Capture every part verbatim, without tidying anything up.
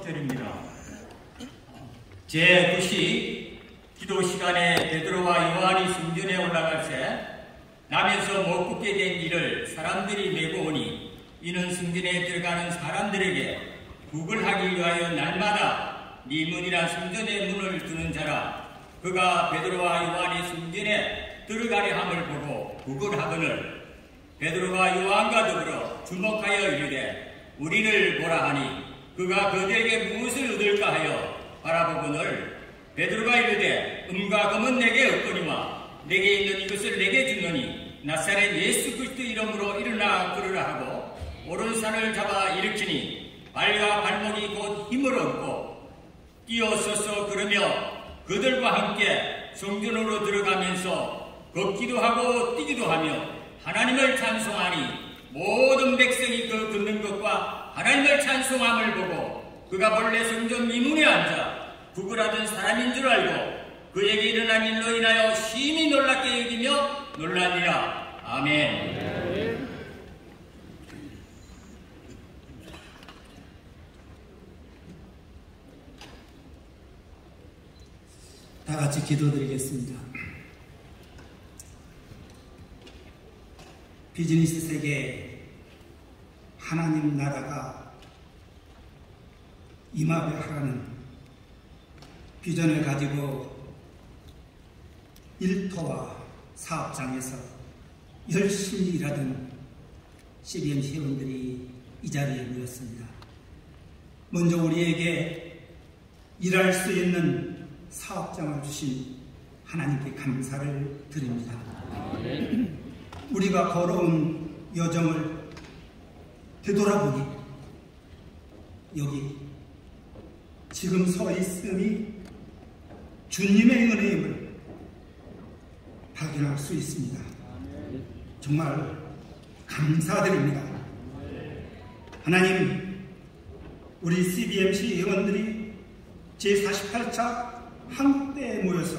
축복드립니다. 제구 시 기도 시간에 베드로와 요한이 성전에 올라갈 때 남에서 못 붙게 된 일을 사람들이 메고 오니 이는 성전에 들어가는 사람들에게 구걸하기 위하여 날마다 네 문이라 성전의 문을 두는 자라. 그가 베드로와 요한이 성전에 들어가려 함을 보고 구걸하거늘 베드로가 요한과 더불어 주목하여 이르되 우리를 보라 하니 그가 그들에게 무엇을 얻을까 하여 바라보거늘 베드로가 이르되 은과 금은 내게 없거니와 내게 있는 이것을 내게 주노니 나사렛 예수 그리스도 이름으로 일어나 걸으라 하고 오른손을 잡아 일으키니 발과 발목이 곧 힘을 얻고 뛰어서서 걸으며 그들과 함께 성전으로 들어가면서 걷기도 하고 뛰기도 하며 하나님을 찬송하니 모든 백성이 그 걷는 것과 하나님을 찬송함을 보고 그가 본래 성전 미문에 앉아 구걸하던 사람인 줄 알고 그에게 일어난 일로 인하여 심히 놀랍게 여기며 놀라니라. 아멘. 다 같이 기도드리겠습니다. 비즈니스 세계에 하나님 나라가 임하게 하라는 비전을 가지고 일터와 사업장에서 열심히 일하던 씨비엠씨 회원들이 이 자리에 모였습니다. 먼저 우리에게 일할 수 있는 사업장을 주신 하나님께 감사를 드립니다. 우리가 걸어온 여정을 되돌아보니 여기 지금 서 있음이 주님의 은혜임을 발견할 수 있습니다. 정말 감사드립니다. 하나님, 우리 씨비엠씨 회원들이 제사십팔 차 한국대에 모여서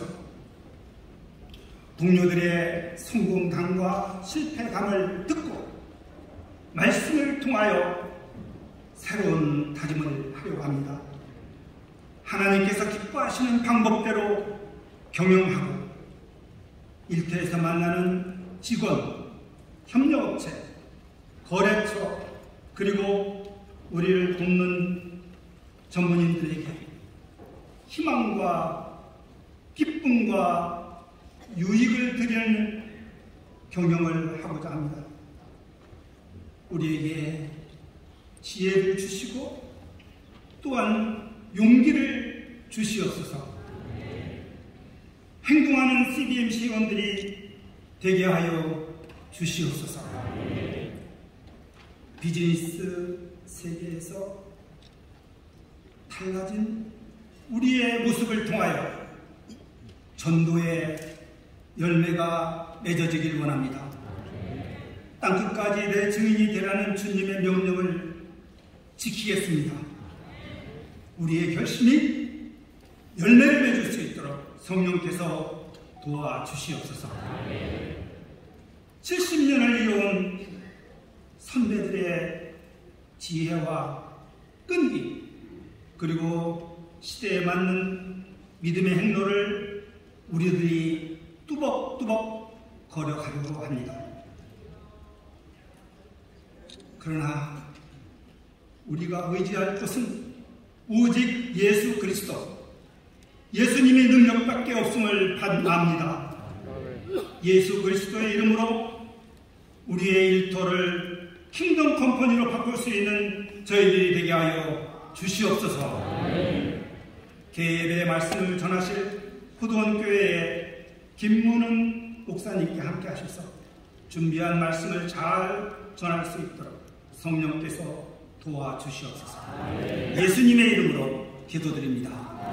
동료들의 성공담과 실패담을 듣고 말씀을 통하여 새로운 다짐을 하려고 합니다. 하나님께서 기뻐하시는 방법대로 경영하고 일터에서 만나는 직원, 협력업체, 거래처 그리고 우리를 돕는 전문인들에게 희망과 기쁨과 유익을 드리는 경영을 하고자 합니다. 우리에게 지혜를 주시고 또한 용기를 주시옵소서. 행동하는 씨비엠씨 회원들이 되게 하여 주시옵소서. 비즈니스 세계에서 달라진 우리의 모습을 통하여 전도의 열매가 맺어지길 원합니다. 땅끝까지 내 증인이 되라는 주님의 명령을 지키겠습니다. 우리의 결심이 열매를 맺을 수 있도록 성령께서 도와주시옵소서. 칠십 년을 이어온 선배들의 지혜와 끈기 그리고 시대에 맞는 믿음의 행로를 우리들이 뚜벅뚜벅 걸어가려고 합니다. 그러나 우리가 의지할 것은 오직 예수 그리스도, 예수님의 능력밖에 없음을 반납합니다. 예수 그리스도의 이름으로 우리의 일터를 킹덤 컴퍼니로 바꿀 수 있는 저희들이 되게 하여 주시옵소서. 개입의 말씀을 전하실 포도원교회의 김문은 목사님께 함께 하셔서 준비한 말씀을 잘 전할 수 있도록 성령께서 도와주시옵소서. 예수님의 이름으로 기도드립니다.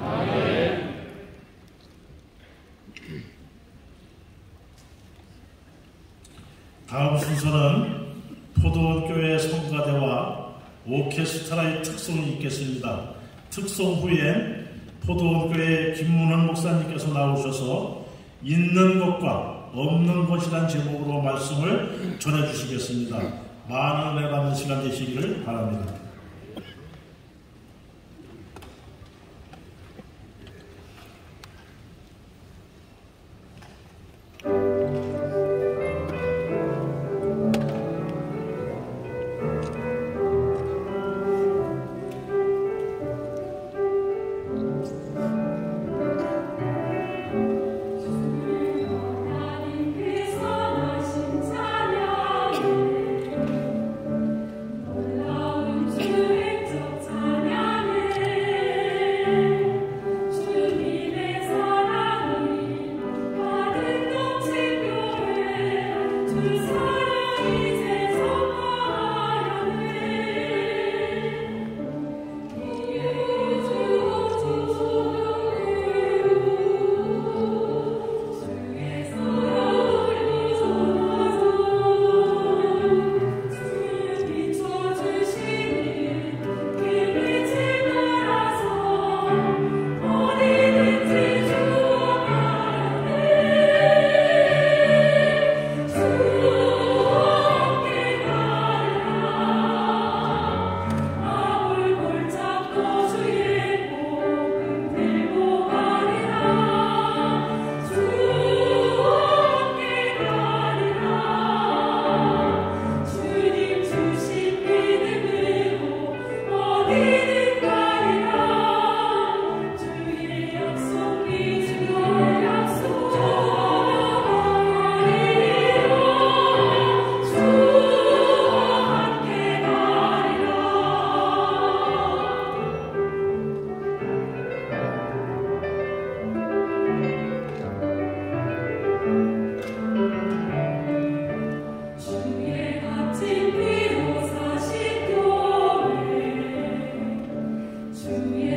다음 순서는 포도원교회 성가대와 오케스트라의 특송이 있겠습니다. 특송 후에 포도원교회 김문원 목사님께서 나오셔서 있는 것과 없는 것이란 제목으로 말씀을 전해주시겠습니다. 많은 은혜 받는 시간 되시기를 바랍니다. 주의